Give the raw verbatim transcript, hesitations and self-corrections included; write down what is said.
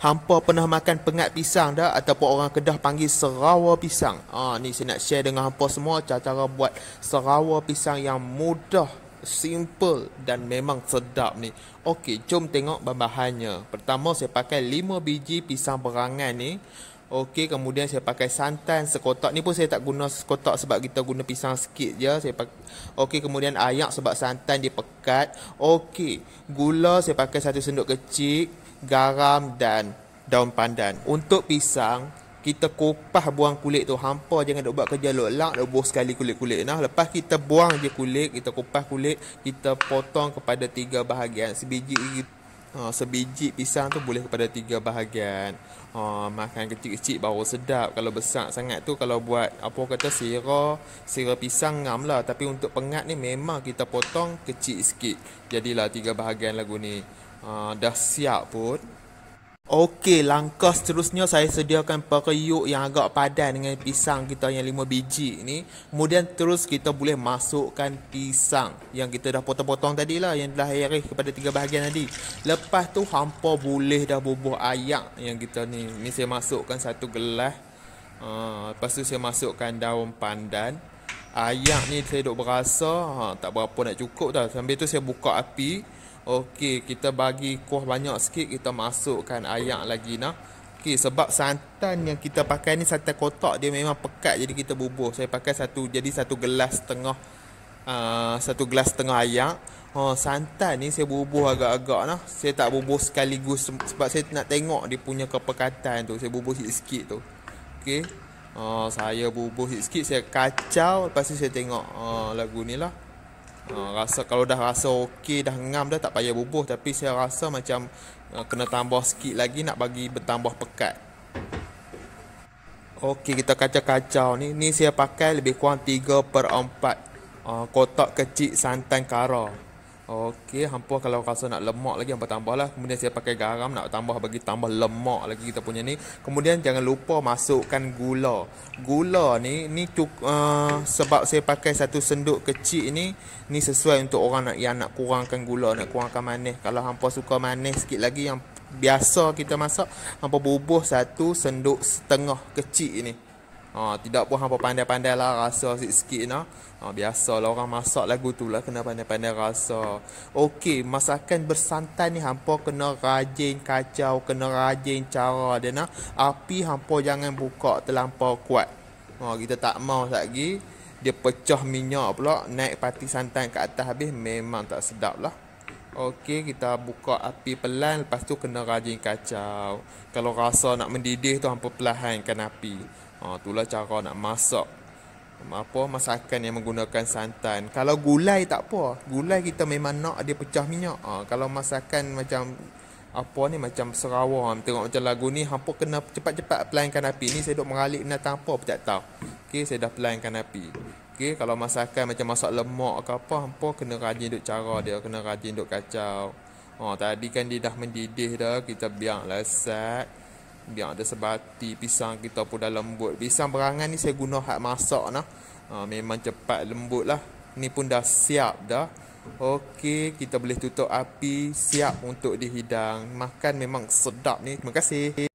Hampa pernah makan pengat pisang dah ataupun orang Kedah panggil serawa pisang? Ah ni saya nak share dengan hampa semua cara-cara buat serawa pisang yang mudah, simple dan memang sedap ni. Okey, jom tengok bahan-bahannya. Pertama saya pakai lima biji pisang berangan ni. Okey, kemudian saya pakai santan sekotak. Ni pun saya tak guna sekotak sebab kita guna pisang sikit je. Saya pakai. Okey, kemudian ayak sebab santan dia pekat. Okey, gula saya pakai satu sendok kecil, garam dan daun pandan. Untuk pisang, kita kupas buang kulit tu. Hampa jangan duk buat kerja lok-lak, rebus sekali kulit-kulit nah. Lepas kita buang je kulit, kita kupas kulit, kita potong kepada tiga bahagian. Sebiji Ha, sebiji pisang tu boleh kepada tiga bahagian. Ha, makan kecil-kecil baru sedap. Kalau besar sangat tu, kalau buat apa kata sira, sira pisang ngam lah. Tapi untuk pengat ni memang kita potong kecil sikit. Jadilah tiga bahagian lagu ni. Ha, dah siap pun. Okey, langkah seterusnya saya sediakan periuk yang agak padan dengan pisang kita yang lima biji ni. Kemudian terus kita boleh masukkan pisang yang kita dah potong-potong tadi lah, yang dah iris kepada tiga bahagian tadi. Lepas tu hampa boleh dah bubuh ayak yang kita ni. Ni saya masukkan satu gelas. Ha, lepas tu saya masukkan daun pandan. Ayak ni saya duk berasa ha, tak berapa nak cukup dah. Sambil tu saya buka api. Okey, kita bagi kuah banyak sikit, kita masukkan ayak lagi nah. Okey, sebab santan yang kita pakai ni santan kotak, dia memang pekat, jadi kita bubuh. Saya pakai satu, jadi satu gelas setengah uh, satu gelas setengah ayak. Oh, santan ni saya bubuh agak-agak nah. Saya tak bubuh sekaligus sebab saya nak tengok dia punya kepekatan tu. Saya bubuh sikit-sikit tu. Okey. Oh, saya bubuh sikit-sikit, saya kacau, lepas tu saya tengok oh, lagu ni lah. Ha, rasa kalau dah rasa okey, dah ngam dah, tak payah bubuh. Tapi saya rasa macam uh, kena tambah sikit lagi nak bagi bertambah pekat. Okey, kita kacau-kacau ni. Ni saya pakai lebih kurang tiga per empat uh, kotak kecil santan kara. Okey, hampa kalau rasa nak lemak lagi, hampa tambah lah. Kemudian saya pakai garam, nak tambah bagi tambah lemak lagi kita punya ni. Kemudian jangan lupa masukkan gula. Gula ni, ni cuk, uh, sebab saya pakai satu sendok kecil ni. Ni sesuai untuk orang nak, yang nak kurangkan gula, nak kurangkan manis. Kalau hampa suka manis sikit lagi, yang biasa kita masak, hampa bubuh satu sendok setengah kecil ni. Ha, tidak pun hampa pandai-pandai lah rasa sikit-sikit nah. Ha, biasalah orang masak lagu tu lah, kena pandai-pandai rasa. Okey, masakan bersantan ni hampa kena rajin kacau, kena rajin cara dia nah. Api hampa jangan buka terlampau kuat. Ha, kita tak mau lagi dia pecah minyak pula, naik pati santan ke atas habis, memang tak sedap lah. Okey, kita buka api pelan, lepas tu kena rajin kacau. Kalau rasa nak mendidih tu hampa perlahankan api. Ha, itulah cara nak masak apa masakan yang menggunakan santan. Kalau gulai tak apa, gulai kita memang nak dia pecah minyak. Ha, kalau masakan macam apa ni, macam serawa, tengok macam lagu ni, hampa kena cepat-cepat pelankan api. Ni saya duk meralik binatang apa, tak tahu. Okey, saya dah pelankan api. Okey, kalau masakan macam masak lemak ke apa, hampa kena rajin duk cara dia, kena rajin duk kacau. Ha, tadi kan dia dah mendidih dah, kita biar lesat. Biar ada sebati, pisang kita pun dah lembut. Pisang berangan ni saya guna hak masak nah. Ha, memang cepat lembut lah. Ni pun dah siap dah. Okey, kita boleh tutup api, siap untuk dihidang. Makan memang sedap ni. Terima kasih.